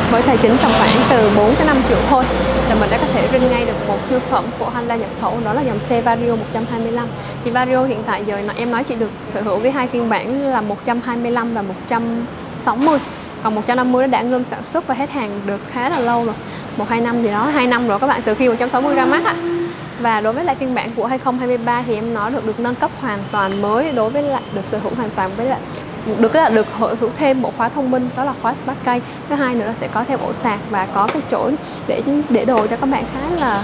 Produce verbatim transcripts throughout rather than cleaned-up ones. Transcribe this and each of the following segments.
Với tài chính tầm khoảng từ bốn tới năm triệu thôi là mình đã có thể rinh ngay được một siêu phẩm của Honda nhập khẩu, đó là dòng xe Vario một trăm hai mươi lăm. Thì Vario hiện tại giờ em nói chỉ được sở hữu với hai phiên bản là một trăm hai mươi lăm và một trăm sáu mươi. Còn một trăm năm mươi nó đã ngưng sản xuất và hết hàng được khá là lâu rồi, một hai năm gì đó, hai năm rồi các bạn, từ khi một trăm sáu mươi ra mắt ạ. Và đối với lại phiên bản của hai không hai ba thì em nói được được nâng cấp hoàn toàn mới, đối với lại được sở hữu hoàn toàn với lại được là được sở hữu thêm bộ khóa thông minh, đó là khóa Smart Key. Thứ hai nữa là sẽ có thêm ổ sạc và có cái chỗ để để đồ cho các bạn khá là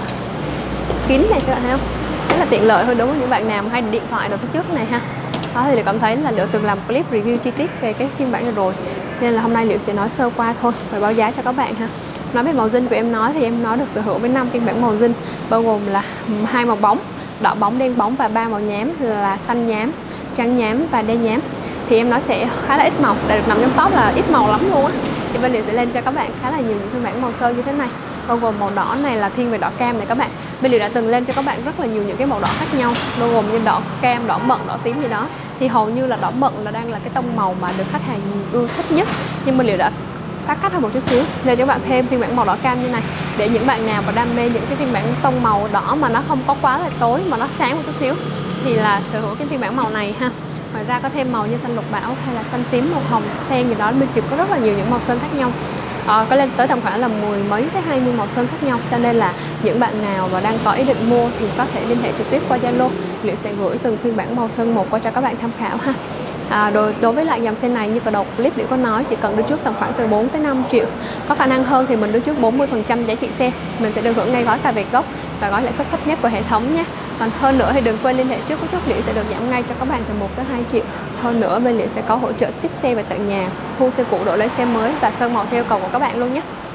kín này, các bạn thấy không? Rất là tiện lợi thôi đối với những bạn nào mà hay điện thoại đầu phía trước này ha. Đó thì cảm thấy là Liệu từng làm clip review chi tiết về cái phiên bản này rồi, nên là hôm nay Liệu sẽ nói sơ qua thôi và báo giá cho các bạn ha. Nói về màu zin của em nói thì em nói được sở hữu với năm phiên bản màu zin, bao gồm là hai màu bóng, đỏ bóng, đen bóng, và ba màu nhám là xanh nhám, trắng nhám và đen nhám. Thì em nói sẽ khá là ít màu, đã được nằm trong top là ít màu lắm luôn á. Thì bên Liệu sẽ lên cho các bạn khá là nhiều những phiên bản màu sơn như thế này, bao gồm màu đỏ này là thiên về đỏ cam này các bạn. Bên Liệu đã từng lên cho các bạn rất là nhiều những cái màu đỏ khác nhau, bao gồm như đỏ cam, đỏ mận, đỏ tím gì đó. Thì hầu như là đỏ mận là đang là cái tông màu mà được khách hàng ưa thích nhất, nhưng bên Liệu đã phá cách hơn một chút xíu, nên các bạn thêm phiên bản màu đỏ cam như này để những bạn nào mà đam mê những cái phiên bản tông màu đỏ mà nó không có quá là tối mà nó sáng một chút xíu thì là sở hữu cái phiên bản màu này ha. Ngoài ra có thêm màu như xanh lục bảo hay là xanh tím, màu hồng, sen gì đó, bên Kiều có rất là nhiều những màu sơn khác nhau, à, có lên tới tầm khoảng là mười mấy tới hai mươi màu sơn khác nhau. Cho nên là những bạn nào mà đang có ý định mua thì có thể liên hệ trực tiếp qua Zalo, Liệu sẽ gửi từng phiên bản màu sơn một qua cho các bạn tham khảo ha. À, đối, đối với lại dòng xe này như đầu clip Liệu có nói, chỉ cần đưa trước tầm khoảng từ bốn tới năm triệu, có khả năng hơn thì mình đưa trước bốn mươi phần trăm giá trị xe, mình sẽ được hưởng ngay gói cà vẹt gốc và gói lãi suất thấp nhất của hệ thống nhé. Còn hơn nữa thì đừng quên liên hệ trước với Liệu sẽ được giảm ngay cho các bạn từ một tới hai triệu. Hơn nữa bên Liệu sẽ có hỗ trợ ship xe về tận nhà, thu xe cũ đổi lấy xe mới và sơn màu theo yêu cầu của các bạn luôn nhé.